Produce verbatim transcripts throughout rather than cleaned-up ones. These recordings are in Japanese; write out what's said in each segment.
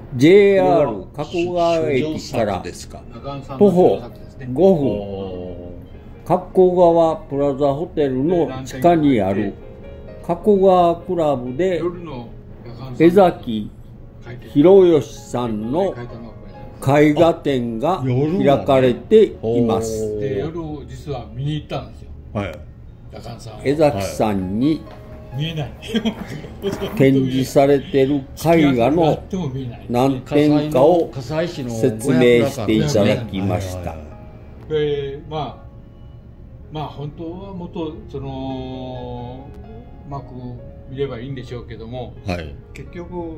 ジェイアール 加古川駅から徒歩ごふん、加古川プラザホテルの地下にある加古川クラブで江崎博義さんの絵画展が開かれています。 で、夜実は見に行ったんですよ。はい。 江崎さんに見えない展示されている絵画の何点かを説明していただきました。 で、まあまあ本当はもっとそのうまく見ればいいんでしょうけども、はい、結局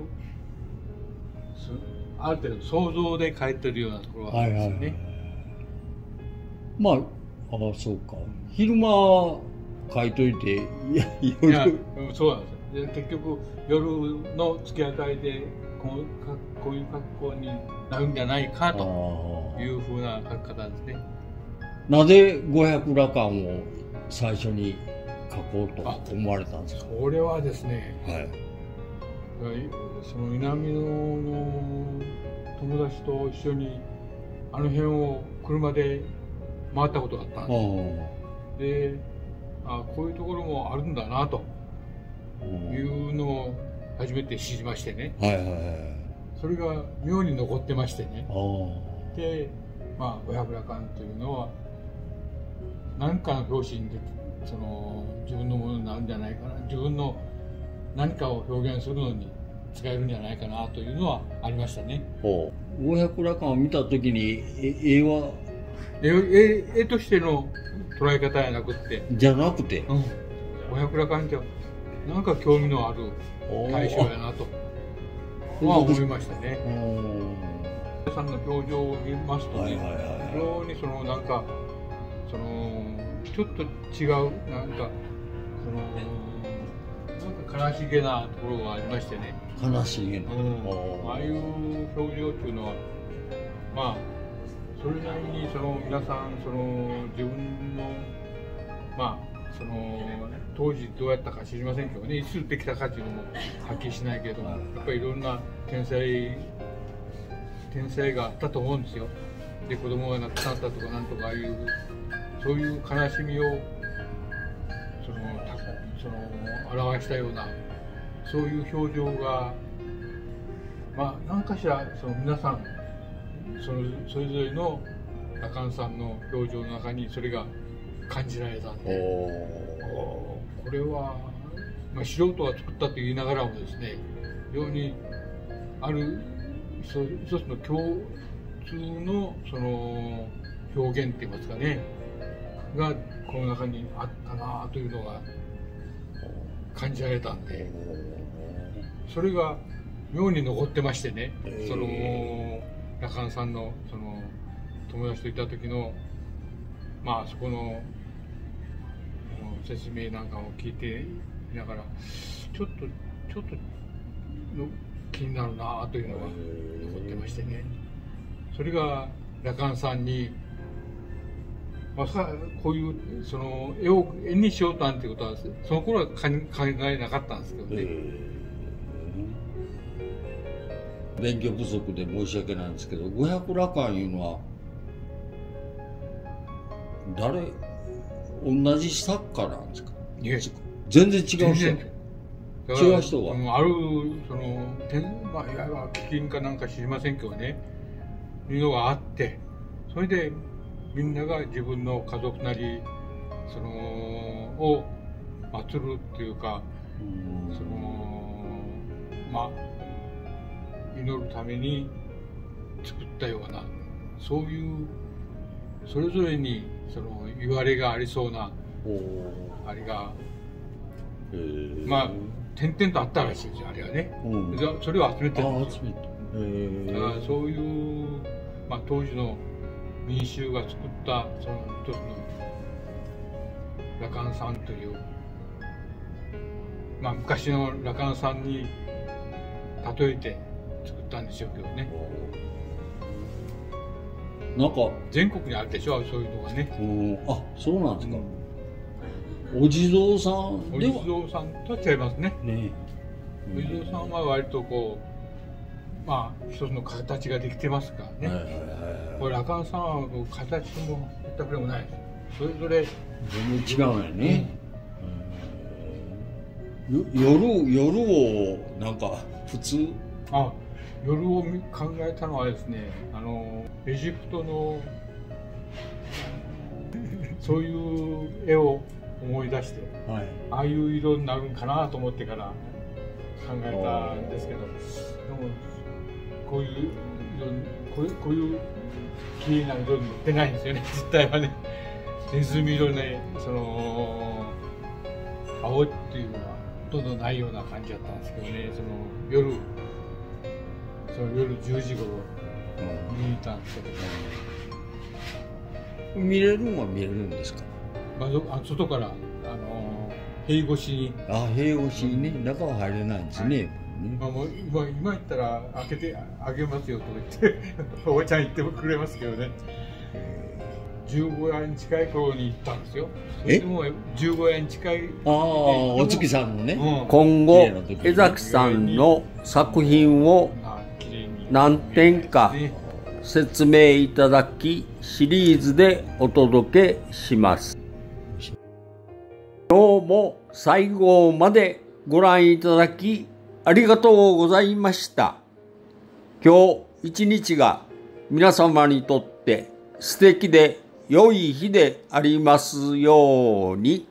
ある程度想像で描いてるようなところがあるんですよね。はいはいはい、 まあ、ああそうか。昼間描いといて、いや夜いやそうなんですよ。で結局夜の月明かりでこうかこういう格好になるんじゃないかというふうな描き方ですね。 なぜ五百羅漢を最初に描こうと思われたんですか。 これはですね、はい、その南野の友達と一緒にあの辺を車で回ったことがあったんです。で、あこういうところもあるんだなというのを初めて知りましてね、はいはいはい、それが妙に残ってましてね。で、まあ五百羅漢というのは何かの表紙にその自分のものになるんじゃないかな、自分の何かを表現するのに使えるんじゃないかなというのはありましたね。 五百羅漢を見たときに絵は絵絵としての捉え方じゃなくてじゃなくて、うん、 五百羅漢ってなんか興味のある対象やなとは思いましたね。皆さんの表情を見ますとね、非常にそのなんかそのちょっと違うなんかそのなんか悲しげなところがありましてね。 悲しげな、うん、 ああいう表情っていうのはまあそれなりにその皆さんその自分のまあその当時どうやったか知りませんけどね、いつできたかっていうのもはっきりしないけれども、やっぱりいろんな天才天才があったと思うんですよ。で子供が亡くなったとかなんとかああいうそういう悲しみをそのその表したようなそういう表情がまあ何かしらその皆さんそのそれぞれの羅漢さんの表情の中にそれが感じられたんで、これは、まあ、素人が作ったと言いながらもですね、非常にある一つの共通のその表現って言いますかねがこの中にあったなというのが感じられたんで、それが妙に残ってましてね、その羅漢さんのその友達といた時のまあそこの説明なんかを聞いていながらちょっとちょっとの気になるなというのが残ってましてね、それが羅漢さんにまさかこういうその絵を絵にしようとなんていうことはその頃は考えなかったんですけどね。 勉強不足で申し訳ないんですけど、五百羅漢いうのは誰同じ作家なんですか。全然違う人。違う人があるその天まあいわゆる飢饉かなんか知りませんけどね、いうのがあって、それでみんなが自分の家族なりそのを祀るっていうか、そのまあ祈るために作ったようなそういうそれぞれにその言われがありそうなあれがまあ点々とあったらしいですよ、あれはね。それを集めてるんですよ。だからそういう、まあ、当時の民衆が作ったその一つの羅漢さんという、まあ、昔の羅漢さんに例えて作ったんでしょうけどね。 なんか全国にあるでしょ、そういうのがね。 あ、そうなんですか。うん、お地蔵さんではお地蔵さんとは違いますね。ね、お地蔵さんは割とこうまあ一つの形ができてますからね。これ羅漢さんは形も全くでもないです。それぞれ全然違うよね。 うん、夜夜をなんか普通。 あ、夜を考えたのはですね、あのエジプトのそういう絵を思い出して、はい、ああいう色になるんかなと思ってから考えたんですけど、でもこういう色こういう、こういう綺麗な色に出ないんですよね、実態はね。ネズミ色ね、その青っていうのはほとんどないような感じだったんですけどね、その夜その夜じゅうじ頃見に行ったんですけど、 うん、見れるのは見れるんですか？ 窓、あ、外からあの塀越しに。 あ、塀越しにね、中は入れないんですね。はい、 まあもう今今言ったら開けてあげますよとか言っておばちゃん言ってくれますけどね。じゅうごえん近い頃に行ったんですよ。え？でもじゅうごえん近い。 ああ、お月さんのね。 うん、今後江崎さんの作品を何点か説明いただきシリーズでお届けします。今日も最後までご覧いただきありがとうございました。今日一日が皆様にとって素敵で良い日でありますように。